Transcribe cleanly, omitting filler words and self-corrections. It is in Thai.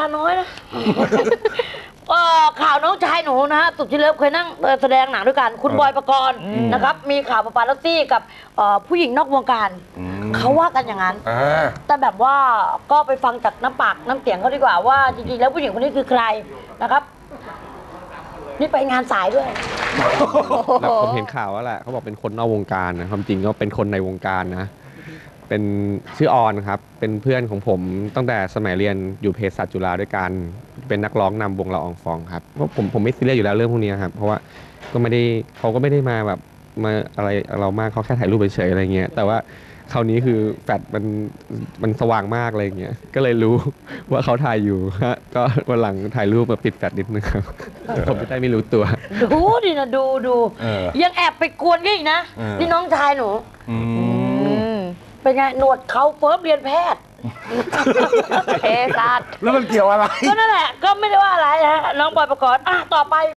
น้อยนะข่าวน้องชายหนูนะฮะสุดที่เลิฟเคยนั่งแสดงหนังด้วยกันคุณบอยปกรณ์นะครับมีข่าวปาปารัสซี่กับผู้หญิงนอกวงการเขาว่ากันอย่างนั้นแต่แบบว่าก็ไปฟังจากน้ำปากน้ำเสียงเขาดีกว่าว่าจริงๆแล้วผู้หญิงคนนี้คือใครนะครับนี่ไปงานสายด้วยผมเห็นข่าวว่าแหละเขาบอกเป็นคนนอกวงการนะความจริงก็เป็นคนในวงการนะเป็นชื่อออนครับเป็นเพื่อนของผมตั้งแต่สมัยเรียนอยู่เภสัชจุฬาด้วยกันเป็นนักร้องนำวงละอองฟองครับเพราะผมไม่ซีเรียสอยู่แล้วเรื่องพวกนี้ครับเพราะว่าก็ไม่ได้เขาก็ไม่ได้มาแบบมาอะไรเรามากเขาแค่ถ่ายรูปเฉยๆอะไรเงี้ยแต่ว่าคราวนี้คือแฟลชมันสว่างมากอะไรเงี้ยก็เลยรู้ว่าเขาถ่ายอยู่ฮะก็วันหลังถ่ายรูปมาปิดแฟลชนิดนึงครับผมจะได้ไม่รู้ตัวดูดินะดูยังแอบไปกวนกันอีกนะนี่น้องชายหนูเป็นไงหนวดเขาเฟิร์มเรียนแพทย์เภสัชแล้วมันเกี่ยวอะไรก็นั่นแหละก็ไม่ได้ว่าอะไรนะน้องบอยปกรณ์ต่อไป